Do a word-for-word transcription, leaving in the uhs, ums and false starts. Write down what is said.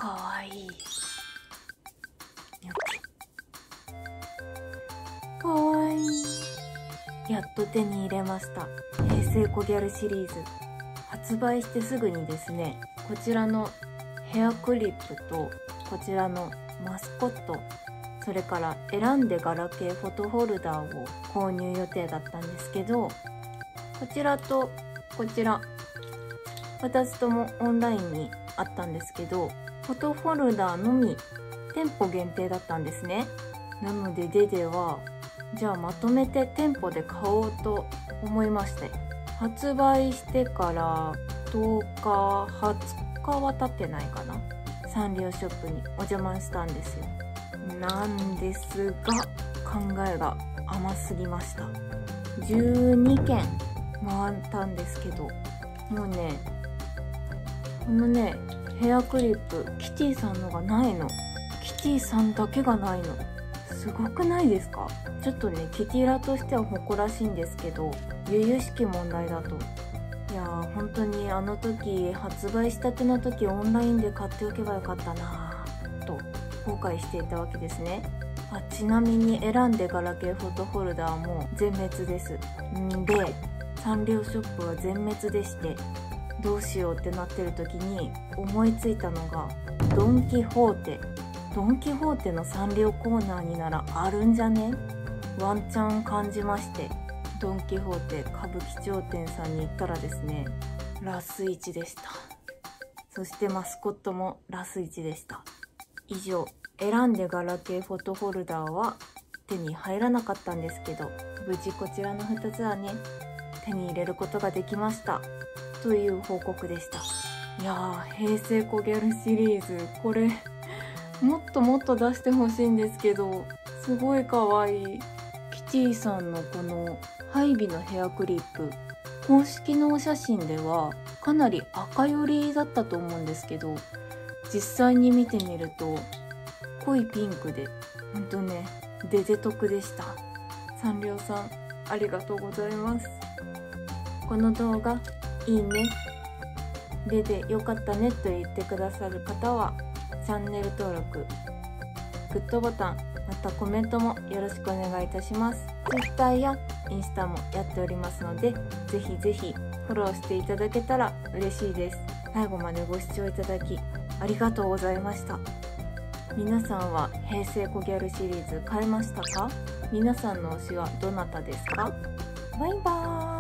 かわいい。かわいい。やっと手に入れました。平成コギャルシリーズ。発売してすぐにですね、こちらのヘアクリップとこちらのマスコット、それから選んでガラケーフォトホルダーを購入予定だったんですけど、こちらとこちらふたつともオンラインにあったんですけど、フォトホルダーのみ店舗限定だったんですね。なのでデデはじゃあまとめて店舗で買おうと思いまして、発売してからとおかはつかは経ってないかな、サンリオショップにお邪魔したんですよ。なんですが考えが甘すぎました。じゅうにけん回ったんですけど、もうねこのねヘアクリップキティさんのがないの。キティさんだけがないの。すごくないですか？ちょっとねキティラとしては誇らしいんですけど、由々しき問題だと。いやー本当にあの時発売したての時オンラインで買っておけばよかったなぁと後悔していたわけですね。あ、ちなみに選んでガラケーフォトホルダーも全滅です。んでサンリオショップは全滅でして、どうしようってなってる時に思いついたのがドン・キホーテ。ドン・キホーテのサンリオコーナーにならあるんじゃね？ワンチャン感じまして、ドン・キホーテ歌舞伎町店さんに行ったらですね、ラスいちでした。そしてマスコットもラスいちでした。以上、選んでガラケーフォトホルダーは手に入らなかったんですけど、無事こちらのふたつはね手に入れることができましたという報告でした。いやー、平成コギャルシリーズ、これもっともっと出してほしいんですけど、すごいかわいい。キティさんのこのハイビのヘアクリップ、公式のお写真ではかなり赤寄りだったと思うんですけど、実際に見てみると濃いピンクで、ほんとねデデ得でした。サンリオさんありがとうございます。この動画いいね、デデよかったねと言ってくださる方はチャンネル登録、グッドボタン、またコメントもよろしくお願いいたします。Twitter やインスタもやっておりますので、ぜひぜひフォローしていただけたら嬉しいです。最後までご視聴いただきありがとうございました。皆さんは平成コギャルシリーズ買えましたか？皆さんの推しはどなたですか？バイバーイ。